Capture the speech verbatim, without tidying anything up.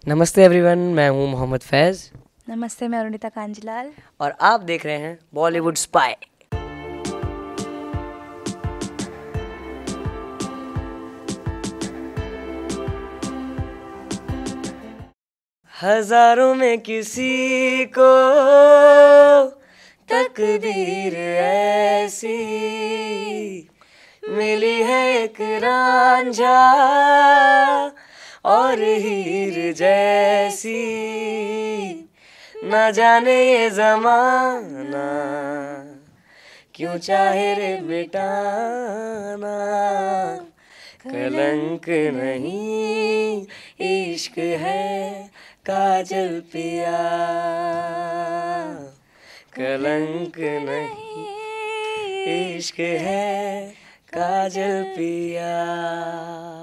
नमस्ते एवरीवन, मैं हूं मोहम्मद फैज़। नमस्ते, मैं अरुणिता कांजीलाल और आप देख रहे हैं बॉलीवुड स्पाई। हजारों में किसी को तकदीर ऐसी मिली है, एक रांझा और हीर जैसी। न जाने ये जमाना क्यों चाहे रे बेटाना, कलंक नहीं इश्क है काजल पिया, कलंक नहीं इश्क है काजल पिया।